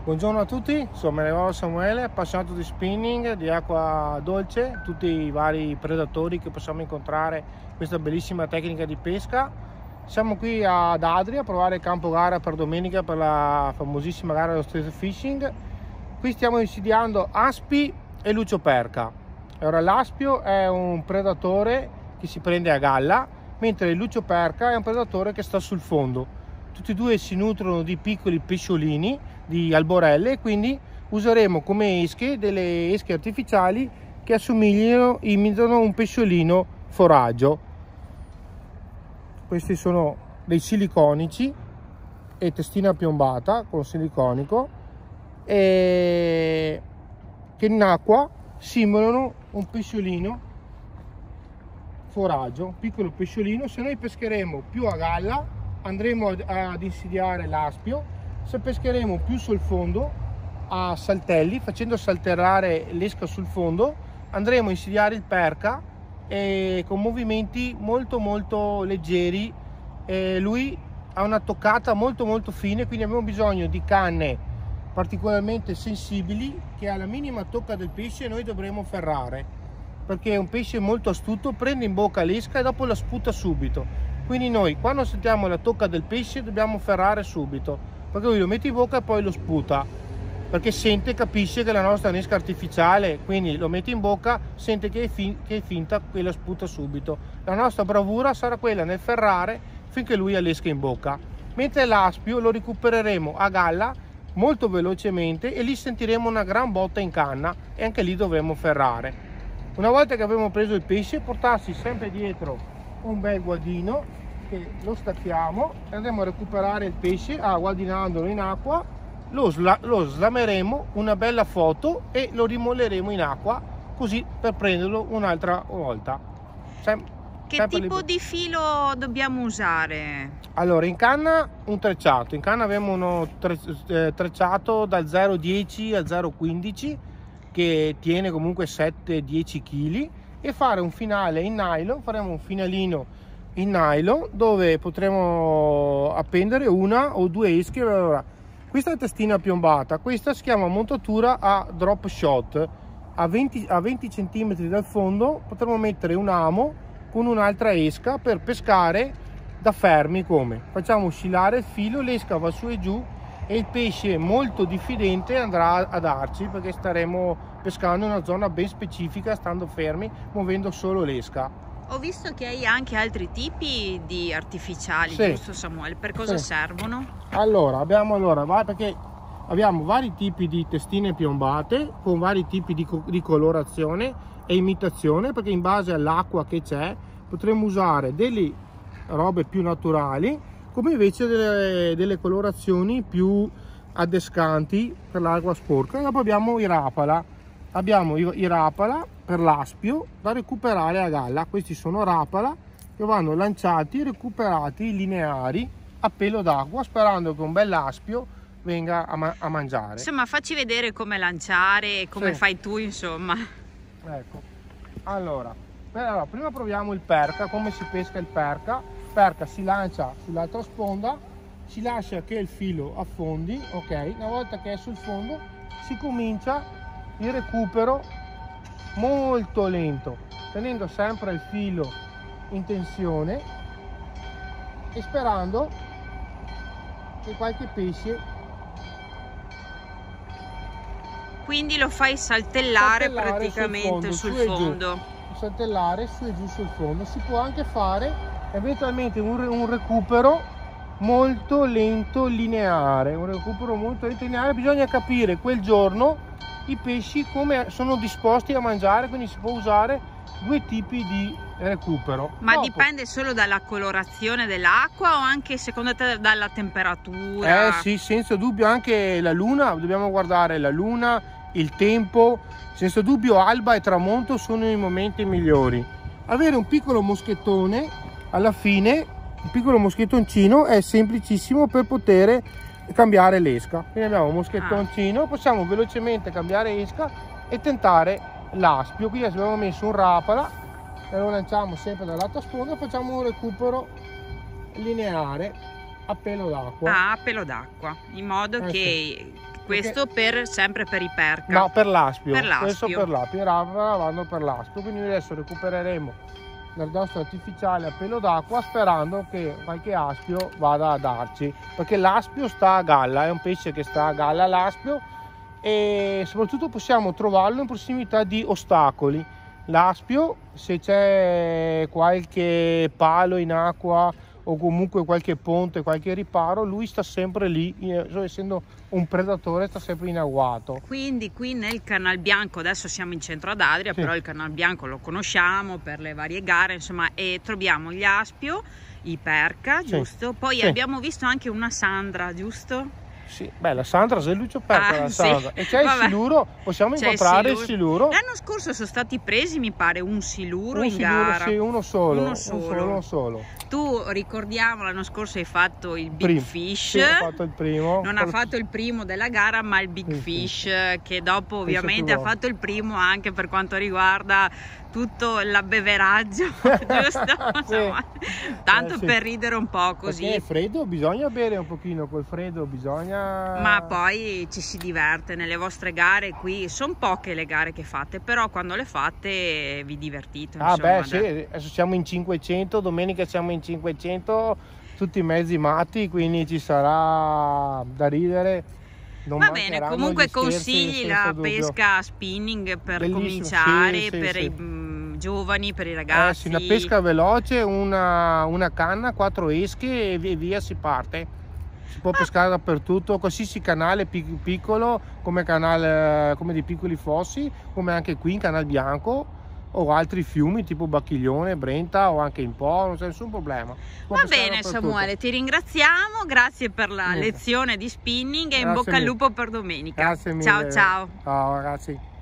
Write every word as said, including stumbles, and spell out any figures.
Buongiorno a tutti, sono Menevolo Samuele, appassionato di spinning, di acqua dolce, tutti i vari predatori che possiamo incontrare in questa bellissima tecnica di pesca. Siamo qui ad Adria a provare il campo gara per domenica per la famosissima gara dello street fishing. Qui stiamo insidiando aspi e lucioperca. Ora l'aspio è un predatore che si prende a galla, mentre il lucioperca è un predatore che sta sul fondo. Tutti e due si nutrono di piccoli pesciolini, di alborelle, e quindi useremo come esche delle esche artificiali che assomigliano, imitano un pesciolino foraggio. Questi sono dei siliconici e testina piombata con siliconico, e che in acqua simulano un pesciolino foraggio, un piccolo pesciolino. Se noi pescheremo più a galla andremo ad insidiare l'aspio, se pescheremo più sul fondo a saltelli, facendo saltellare l'esca sul fondo, andremo a insidiare il perca e con movimenti molto molto leggeri. E lui ha una toccata molto molto fine, quindi abbiamo bisogno di canne particolarmente sensibili che alla minima tocca del pesce noi dovremo ferrare, perché è un pesce molto astuto, prende in bocca l'esca e dopo la sputa subito. Quindi noi quando sentiamo la tocca del pesce dobbiamo ferrare subito, perché lui lo mette in bocca e poi lo sputa, perché sente, capisce che la nostra è un'esca artificiale, quindi lo mette in bocca, sente che è, fin che è finta e la sputa subito. La nostra bravura sarà quella nel ferrare finché lui ha l'esca in bocca, mentre l'aspio lo recupereremo a galla molto velocemente e lì sentiremo una gran botta in canna e anche lì dovremo ferrare. Una volta che avremo preso il pesce, portarsi sempre dietro un bel guardino che lo stacchiamo e andremo a recuperare il pesce ah, guardinandolo in acqua. Lo, sla lo slameremo una bella foto e lo rimolleremo in acqua, così per prenderlo un'altra volta. Sem che tipo di filo dobbiamo usare? Allora, in canna un trecciato, in canna abbiamo uno tre eh, trecciato dal zero virgola dieci al zero virgola quindici che tiene comunque sette dieci chili, e fare un finale in nylon. Faremo un finalino in nylon dove potremo appendere una o due esche. Allora, questa è testina piombata, questa si chiama montatura a drop shot. A venti, a venti centimetri dal fondo potremo mettere un amo con un'altra esca per pescare da fermi. Come facciamo oscillare il filo, l'esca va su e giù e il pesce molto diffidente andrà a darci, perché staremo pescando in una zona ben specifica, stando fermi, muovendo solo l'esca. Ho visto che hai anche altri tipi di artificiali, sì, giusto Samuele? Per cosa, sì, servono? Allora, abbiamo, allora, perché abbiamo vari tipi di testine piombate con vari tipi di, co di colorazione e imitazione, perché in base all'acqua che c'è potremo usare delle robe più naturali, come invece delle, delle colorazioni più adescanti per l'acqua sporca. E dopo abbiamo i rapala, abbiamo i, i rapala per l'aspio da recuperare a galla. Questi sono rapala che vanno lanciati e recuperati lineari a pelo d'acqua, sperando che un bell'aspio venga a, ma a mangiare. Insomma, facci vedere come lanciare e come, sì, fai tu, insomma. Ecco, allora, allora prima proviamo il perca, come si pesca il perca. Perca si lancia sull'altra sponda, si lascia che il filo affondi, ok? Una volta che è sul fondo si comincia il recupero molto lento, tenendo sempre il filo in tensione e sperando che qualche pesce. Quindi lo fai saltellare, saltellare praticamente sul fondo, sul fondo. Saltellare su e giù sul fondo. Si può anche fare eventualmente un, un recupero molto lento lineare, un recupero molto lento lineare. Bisogna capire quel giorno i pesci come sono disposti a mangiare, quindi si può usare due tipi di recupero. Ma dopo, dipende solo dalla colorazione dell'acqua o anche secondo te dalla temperatura? Eh sì, senza dubbio anche la luna, dobbiamo guardare la luna, il tempo. Senza dubbio alba e tramonto sono i momenti migliori. Avere un piccolo moschettone alla fine, un piccolo moschettoncino, è semplicissimo per poter cambiare l'esca. Quindi abbiamo un moschettoncino, ah. possiamo velocemente cambiare esca e tentare l'aspio. Qui abbiamo messo un rapala e lo lanciamo sempre dall'altra sponda e facciamo un recupero lineare a pelo d'acqua. Ah, a pelo d'acqua, in modo eh, che sì, Questo perché... per, sempre per i perca? No, per l'aspio. Per l'aspio. Questo per l'aspio, vanno per l'aspio. Quindi adesso recupereremo del nostro artificiale a pelo d'acqua sperando che qualche aspio vada a darci, perché l'aspio sta a galla, è un pesce che sta a galla l'aspio, e soprattutto possiamo trovarlo in prossimità di ostacoli. L'aspio, se c'è qualche palo in acqua o comunque qualche ponte, qualche riparo, lui sta sempre lì, essendo un predatore sta sempre in agguato. Quindi qui nel Canal Bianco, adesso siamo in centro ad Adria, sì. Però il Canal Bianco lo conosciamo per le varie gare, insomma, e troviamo gli aspio, i perca, sì. Giusto? Poi sì. Abbiamo visto anche una sandra, giusto? Sì, beh, la Sandra, se Lucio perca ah, la Sandra. Sì. E c'è il siluro, possiamo incontrare il siluro. L'anno scorso sono stati presi, mi pare, un siluro un in siluro, gara. Sì, uno solo, uno solo. Un solo, uno solo. Tu, ricordiamo, l'anno scorso hai fatto il Big Prim. Fish. Sì, ho fatto il primo. Non ha fatto il primo della gara, ma il Big Fish, Fish, che dopo ovviamente ha fatto il primo anche per quanto riguarda tutto l'abbeveraggio, giusto? Sì. Tanto eh, sì. Per ridere un po' così. Perché è freddo, bisogna bere un pochino, col freddo bisogna... Ma poi ci si diverte nelle vostre gare qui, sono poche le gare che fate, però quando le fate vi divertite. Ah insomma, beh sì, adesso siamo in cinquecento, domenica siamo in cinquecento, tutti mezzi matti, quindi ci sarà da ridere. Non Va bene, comunque consigli la pesca spinning per Bellissimo. Cominciare, sì, sì, per sì. I mh, giovani, per i ragazzi. Eh, sì, una pesca veloce, una, una canna, quattro esche e via, via si parte. Si può ah. pescare dappertutto, qualsiasi canale piccolo, come, canale, come dei piccoli fossi, come anche qui in Canal Bianco, o altri fiumi tipo Bacchiglione, Brenta o anche in Po, non c'è nessun problema. Va bene Samuele, ti ringraziamo, grazie per la Niente. lezione di spinning e grazie in bocca al lupo per domenica. Grazie mille. Ciao ciao. Ciao ragazzi.